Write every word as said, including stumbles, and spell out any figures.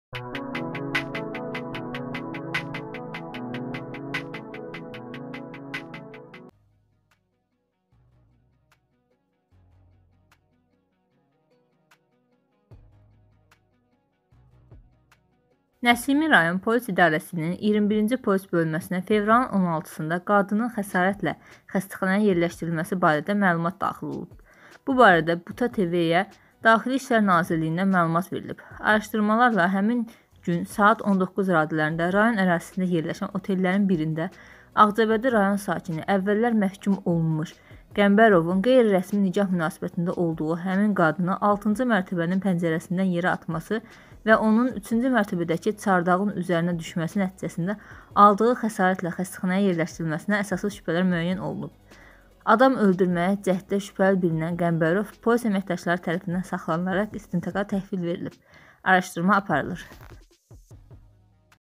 Nəsimi rayon polis idarəsinin iyirmi birinci polis bölməsinə fevralın on altısında qadının xəsarətlə xəstəxanaya yerləşdirilməsi barədə məlumat daxil olub. Bu barədə Buta T V-yə Daxili İşlər Nazirliyindən məlumat verilib. Araşdırmalarla həmin gün saat on doqquz radələrində rayon ərazisində yerləşən otellərin birində Ağcabədi rayon sakini əvvəllər məhkum olunmuş Qəmbərovun qeyri-rəsmi nikah münasibətində olduğu həmin qadını altıncı mərtəbənin pəncərəsindən yerə atması və onun üçüncü mərtəbədəki çardağın üzərinə düşməsi nəticəsində aldığı xəsarətlə xəstəxanaya yerləşdirilməsinə əsaslı şübhələr müəyyən olunub. Adam öldürməyə cəhddə şübhəli bilinən Qəmbərov polis əməkdaşları tərəfindən saxlanılaraq istintaqa təhvil verilib. Araşdırma aparılır.